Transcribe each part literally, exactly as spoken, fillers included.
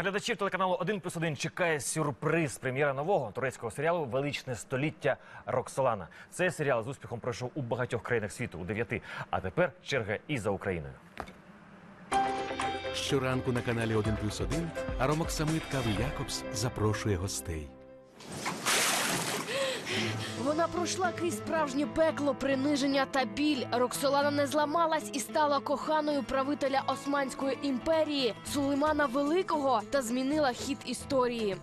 Глядачів телеканалу один плюс один чекає сюрприз. Прем'єра нового турецького серіалу «Величне століття Роксолана». Цей серіал з успіхом пройшов у багатьох країнах світу, у дев'яти. А тепер черга і за Україною. Щоранку на каналі один плюс один Аромок Самит Кави Якобс запрошує гостей. Вона пройшла крізь справжнє пекло, приниження та біль. Роксолана не зламалась і стала коханою правителя Османської імперії Сулеймана Великого та змінила хід історії.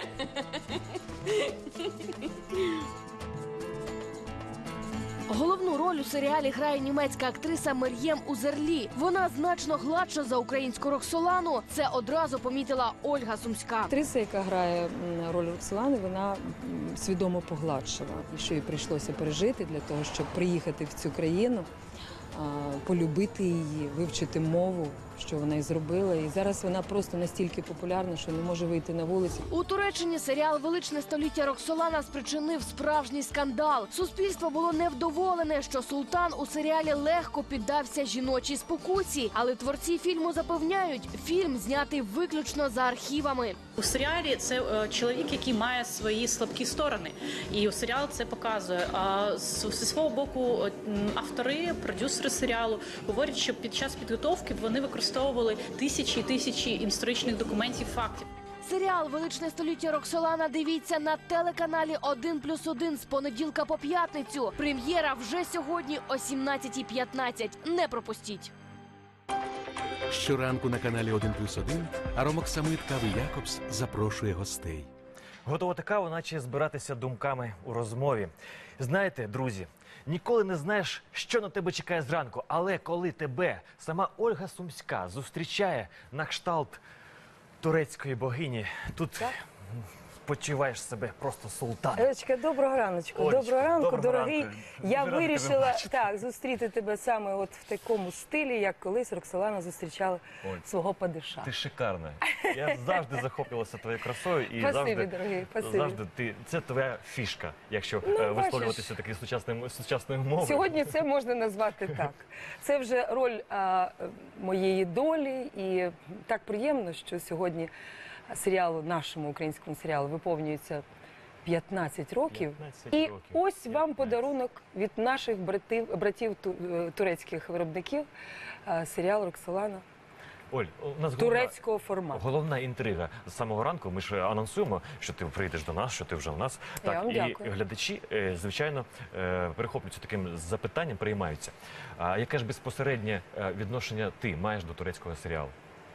Головну роль у серіалі грає німецька актриса Мер'єм Узерлі. Вона значно гладша за українську Роксолану. Це одразу помітила Ольга Сумська. Актриса, яка грає роль Роксолани, вона свідомо погладшила. І що їй прийшлося пережити для того, щоб приїхати в цю країну, полюбити її, вивчити мову, що вона і зробила. І зараз вона просто настільки популярна, що не може вийти на вулицю. У Туреччині серіал «Величне століття Роксолана» спричинив справжній скандал. Суспільство було невдоволене, що султан у серіалі легко піддався жіночій спокусі. Але творці фільму запевняють, фільм знятий виключно за архівами. У серіалі це е, чоловік, який має свої слабкі сторони. І у серіал це показує. А з, зі свого боку автори, продюсери серіалу говорять, що під час підготовки вони використовували тисячі і тисячі історичних документів, фактів. Серіал «Величне століття Роксолана» дивіться на телеканалі один плюс один з понеділка по п'ятницю. Прем'єра вже сьогодні о сімнадцятій п'ятнадцять. Не пропустіть. Щоранку на каналі один плюс один Аромок Самит Кави Якобс запрошує гостей. Готувати каву, наче збиратися думками у розмові. Знаєте, друзі, ніколи не знаєш, що на тебе чекає зранку. Але коли тебе сама Ольга Сумська зустрічає на кшталт турецької богині, тут так почуваєш себе просто султаном. Олечка, доброго раночку. Олечка, доброго ранку, доброго дорогий. ранку. Я Дуже вирішила так зустріти тебе саме от в такому стилі, як колись Роксолана зустрічала Оль, свого падиша. Ти шикарна. Я завжди захоплювалася твоєю красою. І Спасибі, завжди, дорогий, спасибі. завжди ти, це твоя фішка, якщо Ну, е, висловлюватися бачиш. такою сучасною, сучасною мовою. Сьогодні це можна назвати так. Це вже роль а, моєї долі, і так приємно, що сьогодні серіалу, нашому українському серіалу, виповнюється п'ятнадцять років. п'ятнадцять І років. ось вам п'ятнадцять. подарунок від наших братів, братів ту- турецьких виробників, а, серіал «Роксолана» Оль, у нас турецького формату. головна інтрига з самого ранку. Ми ж анонсуємо, що ти прийдеш до нас, що ти вже у нас. Я вам і дякую. глядачі, е, звичайно, е, перехоплюються таким запитанням, переймаються. А яке ж безпосереднє е, відношення ти маєш до турецького серіалу?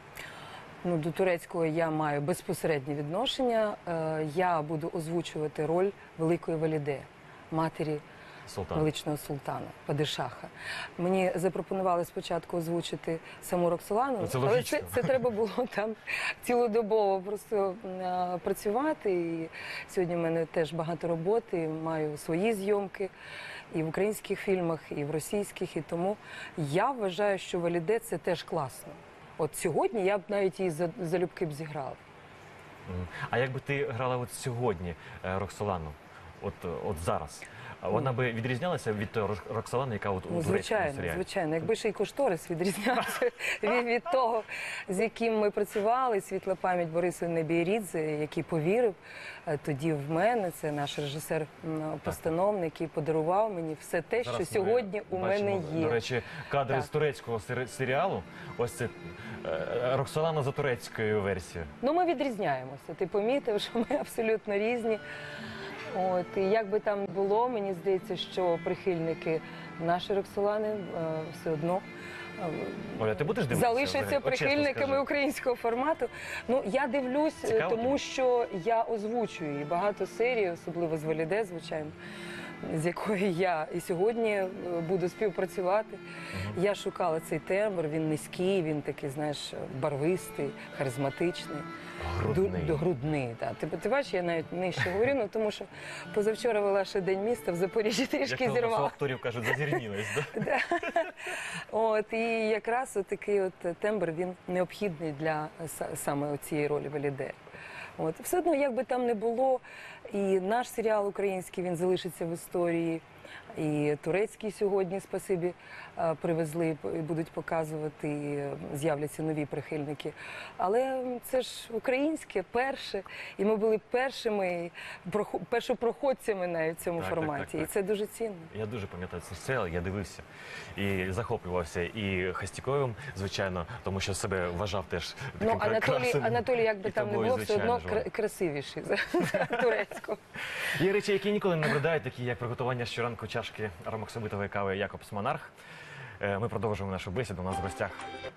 Ну, до турецького я маю безпосереднє відношення. Е, Я буду озвучувати роль Великої Валіде, матері Султан. величного султана, падишаха. Мені запропонували спочатку озвучити саму Роксолану, Ну, це але логічно. це, це треба було там цілодобово просто е, працювати. І сьогодні в мене теж багато роботи, маю свої зйомки і в українських фільмах, і в російських. І тому я вважаю, що Валіде – це теж класно. От сьогодні я б навіть її за- залюбки б зіграла. Мгм. А якби ти грала от сьогодні е, Роксолану, от, е, от зараз, а вона би відрізнялася від тої Рок- Роксолани, яка от у Ну, турецькому звичайно, серіалі? звичайно. Якби ще й кошторис відрізнявся від, від того, з яким ми працювали, світла пам'ять Бориса Небієрідзе, який повірив е, тоді в мене, це наш режисер, м, постановник, який подарував мені все те, Зараз що ми сьогодні у бачимо, мене є. До речі, кадри Так. з турецького сери- серіалу. Ось це е, Роксолана за турецькою версією. Ну, ми відрізняємося. Ти помітив, що ми абсолютно різні. От, і як би там було, мені здається, що прихильники нашої Роксолани е, все одно е, Оля, ти будеш дивитися? залишаться взагалі? От чесно прихильниками скажи. українського формату. Ну, я дивлюсь, е, Цікаво тому тобі? що я озвучую її багато серій, особливо з Валіде, звичайно, з якою я і сьогодні е, буду співпрацювати. Я шукала цей тембр, він низький, він такий, знаєш, барвистий, харизматичний. Грудний. Ду- до грудний, так. Ти, ти бачиш, я навіть нижче говорю, ну, тому що позавчора вела ще День міста в Запоріжжі, Як трішки то у нас у зірвала. акторів кажуть, зазірнілась, да? Да. От, і якраз от такий от тембр, він необхідний для са- саме цієї ролі Валіде. От. Все одно, як би там не було, і наш серіал український, він залишиться в історії, І турецький сьогодні, спасибі, е, привезли і будуть показувати, і е, з'являться нові прихильники. Але це ж українське, перше, і ми були першими, прохо- першопроходцями навіть в цьому Так, так, форматі. так, так. І це дуже цінно. Я дуже пам'ятаю цей серіал, я дивився і захоплювався і Хастіковим, звичайно, тому що себе вважав теж таким Ну, Анатолій, красивим. Анатолій, як би І там не тобою, було, все одно звичайно ж, кра- красивіший за, за турецького. Є речі, які ніколи не набридають, такі як приготування щоранку чашки аромоксамитової кави Якобс Монарх. Е, Ми продовжуємо нашу бесіду. У нас в гостях,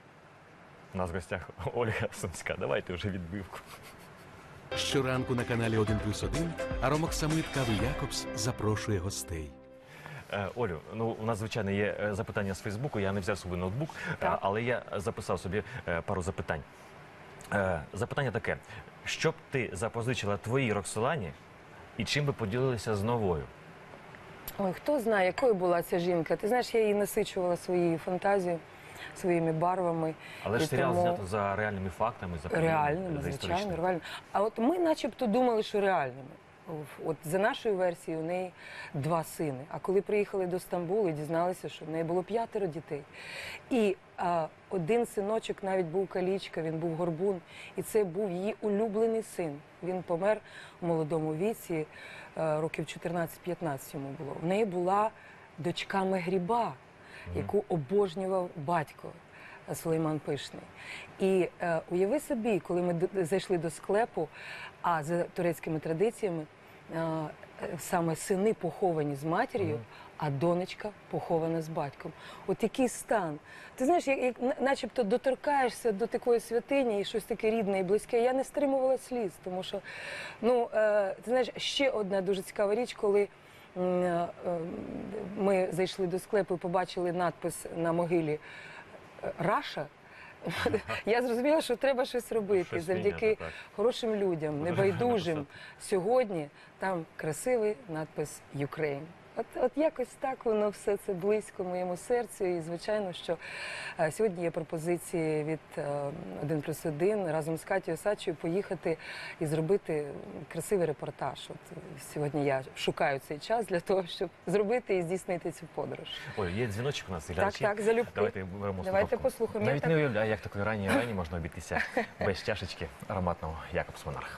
у нас в гостях Ольга Сумська. Давайте вже відбивку. Щоранку на каналі один плюс один Аромоксамит кави Якобс запрошує гостей. Е, Олю, ну у нас звичайно є е, запитання з Фейсбуку. Я не взяв собі ноутбук, е, Так. але я записав собі е, пару запитань. Е, Запитання таке: що б ти запозичила твоїй Роксолані і чим би поділилися з новою? Ой, хто знає, якою була ця жінка. Ти знаєш, я її насичувала своєю фантазією, своїми барвами. Але ж І серіал тому- знято за реальними фактами, за подіями, Реальними, за звичайно, історичними. реально. А от ми начебто думали, що реальними. От за нашою версією, у неї два сини. А коли приїхали до Стамбулу і дізналися, що в неї було п'ятеро дітей. І а, один синочок навіть був калічка, він був горбун. І це був її улюблений син. Він помер у молодому віці, а, років чотирнадцять-п'ятнадцять йому було. В неї була дочка Мегріба, яку обожнював батько. Сулейман Пишний. І е, уяви собі, коли ми д- зайшли до склепу, а за турецькими традиціями е, е, саме сини поховані з матір'ю, а донечка похована з батьком. От який стан. Ти знаєш, як, як на- начебто доторкаєшся до такої святині і щось таке рідне і близьке. Я не стримувала сліз, тому що, ну, е, ти знаєш, ще одна дуже цікава річ, коли м, е, е, ми зайшли до склепу і побачили надпис на могилі Раша, я зрозуміла, що треба щось робити Щось завдяки міняти, так. хорошим людям, Дуже небайдужим. гарно Сьогодні там красивий надпис «Ukraine». От, от якось так воно все це близько моєму серцю. І, звичайно, що е, сьогодні є пропозиції від е, один плюс один разом з Катєю Сачою поїхати і зробити красивий репортаж. От е, сьогодні я шукаю цей час для того, щоб зробити і здійснити цю подорож. Ой, є дзвіночок у нас, і Так, глядачі. так, залюбки. Давайте беремо Давайте слухавку. послухаємо. Я Навіть так- не уявляю, як такої ранньої рані можна обійтися без чашечки ароматного Якобс Монарх.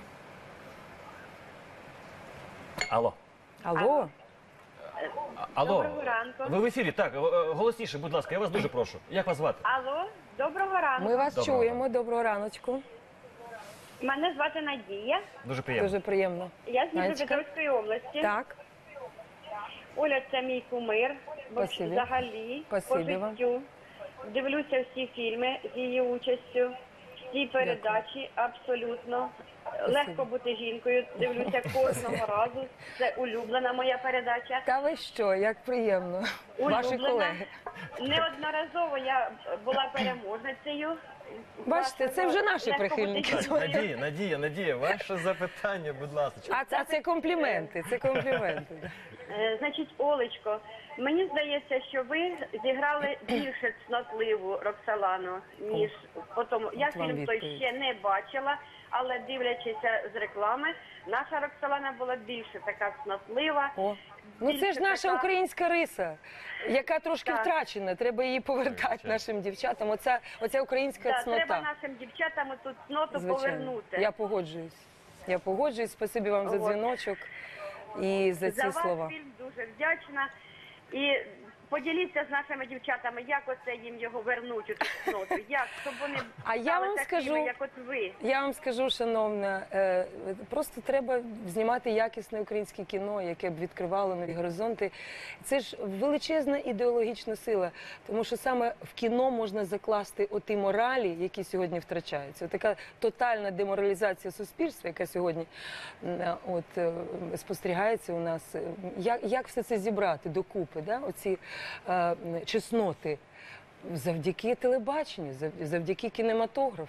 Алло. Алло? А- Алло. Доброго ранку. Ви в ефірі, так, е, е, голосніше, будь ласка, я вас дуже прошу. Як вас звати? Алло, доброго ранку. Ми вас Доброго чуємо. Доброго раночку. Мене звати Надія. Дуже приємно. Дуже приємно. Я з Надечка. Дніпропетровської області. Так, Оля, це мій кумир. Бо Спасибі. Взагалі, Спасибі по вам. життю. Дивлюся всі фільми з її участю, всі передачі абсолютно. Легко бути жінкою. Дивлюся кожного разу. Це улюблена моя передача. та ви що, як приємно. Ваші Улюблена. колеги. Неодноразово я була переможницею. Бачите, це вже наші Легко бути прихильники. Так, Надія, Надія, Надія, ваше запитання, будь ласка. А це, це компліменти, це компліменти. Е, Значить, Олечко, мені здається, що ви зіграли більше цнотливу Роксолану, ніж по тому. Я от вам фільм той відповідь. ще не бачила, але дивлячися з реклами, наша Роксолана була більше така цнотлива. О. Ну це ж більше наша така- українська риса, яка трошки Так. втрачена. Треба її повертати Звичайно. нашим дівчатам. Оця, оця українська Да, треба цнота. нашим дівчатам тут цноту Звичайно. повернути. Я погоджуюсь. Я погоджуюсь. Спасибі вам за От. дзвіночок і за ці За ваш слова. фільм дуже вдячна. І поділіться з нашими дівчатами, як оце їм його вернуть, у ту цноту, як, щоб вони А я стали вам такими, скажу- як от ви. Я вам скажу, шановна, е, просто треба знімати якісне українське кіно, яке б відкривало нові горизонти. Це ж величезна ідеологічна сила, тому що саме в кіно можна закласти оті моралі, які сьогодні втрачаються. Така тотальна деморалізація суспільства, яка сьогодні м, от, е, спостерігається у нас. Як, як все це зібрати докупи, да? Оці е, чесноти? Завдяки телебаченню, зав- завдяки кінематографу.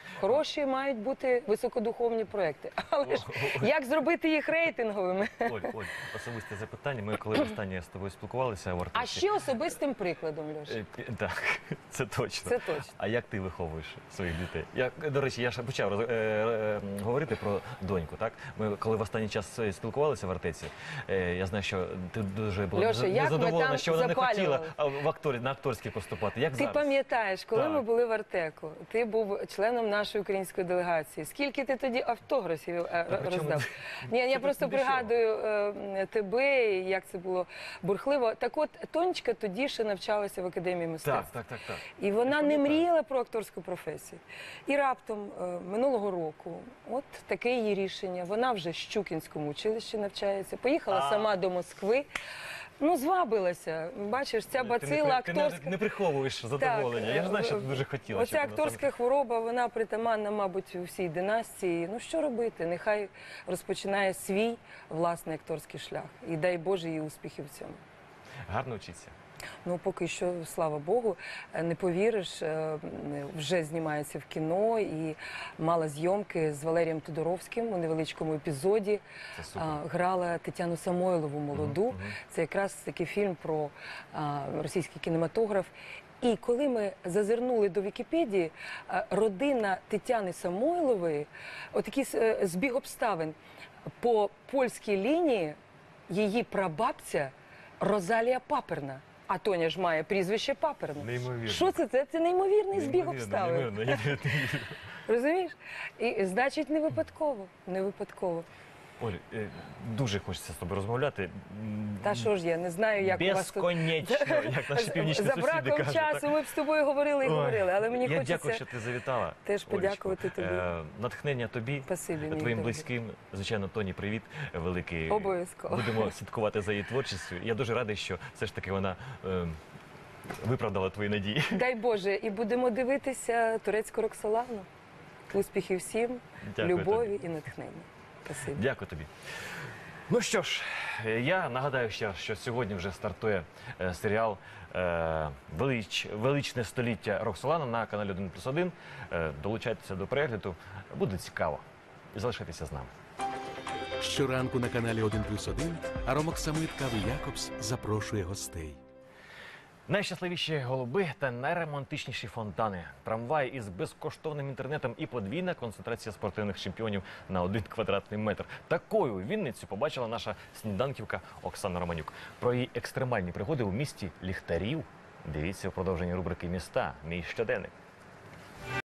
Хороші мають бути високодуховні проекти. Але ж як зробити їх рейтинговими? Оль, Оль, особисте запитання. Ми коли останнє з тобою спілкувалися в Артесі. А ще особистим прикладом, Льоша. Е, пі- Так, це точно. Це точно. А як ти виховуєш своїх дітей? Я, до речі, я ж почав роз- е, е, говорити про доньку. Так, ми коли в останній час спілкувалися в Артеці, е, я знаю, що ти дуже була Льоша, нез- як ми незадоволена, там що вона не хотіла запалювали? а, в акторі на акторській поступати. Як Ти зараз? пам'ятаєш, коли Так. ми були в Артеку, ти був членом нашої української делегації. Скільки ти тоді автографів е, Та при чому роздав? це? Ні, я Це просто не дешево. пригадую е, тебе, і як це було бурхливо. Так от, Тонечка тоді ще навчалася в Академії Так, мистецтв. так, так, так. І вона Я не пам'ятаю. мріяла про акторську професію. І раптом е, минулого року, от таке її рішення. Вона вже в Щукінському училищі навчається, поїхала А. сама до Москви. Ну, звабилася. Бачиш, ця Ти не бацила при- ти не- акторська. не приховуєш задоволення. Я ж знаю, що ти е, дуже хотіла. Оця щоб вона акторська саме- хвороба, вона притаманна, мабуть, у всій династії. Ну, що робити? Нехай розпочинає свій власний акторський шлях. І дай Боже їй успіхів в цьому. Гарно вчиться. Ну, поки що, слава Богу, е, не повіриш, е, вже знімається в кіно і мала зйомки з Валерієм Тодоровським у невеличкому епізоді. Це супер. А, Грала Тетяну Самойлову молоду. Мгм, мгм. Це якраз такий фільм про а, російський кінематограф. І коли ми зазирнули до Вікіпедії, а, родина Тетяни Самойлової, отакий е, збіг обставин. По польській лінії її прабабця Розалія Паперна. А Тоня ж має прізвище Паперна. Неймовірно. Що це? Це, це неймовірний збіг Неймовірно, обставин. неймовірно. Я не вірю. Розумієш? І значить, не випадково. Не випадково. Оль, е, дуже хочеться з тобою розмовляти. М, Та що ж я не знаю, як у вас тут. Безконечно, як наші північні За сусіди браком кажуть. часу так. ми б з тобою говорили і Ой, говорили, але мені я хочеться дякую, що ти завітала. теж Олечко. подякувати тобі. Е, натхнення тобі, Спасибі, мій твоїм дорогий. близьким. Звичайно, Тоні, привіт великий. Обов'язково. Будемо слідкувати за її творчістю. Я дуже радий, що все ж таки вона е, виправдала твої надії. Дай Боже, і будемо дивитися турецьку Роксолану. Успіхів всім, Дякую любові і натхнення. Спасибі. Дякую тобі. Ну що ж, е, я нагадаю ще раз, що сьогодні вже стартує е, серіал е, «Велич, Величне століття Роксолана» на каналі один плюс один. Е, долучайтеся до перегляду, буде цікаво. І залишайтеся з нами. Щоранку на каналі один плюс один Аромок Самит Кави Якобс запрошує гостей. Найщасливіші голуби та найромантичніші фонтани, трамвай із безкоштовним інтернетом і подвійна концентрація спортивних чемпіонів на один квадратний метр. Такою Вінницю побачила наша сніданківка Оксана Романюк. Про її екстремальні пригоди у місті ліхтарів дивіться у продовженні рубрики «Міста. Мій щоденник».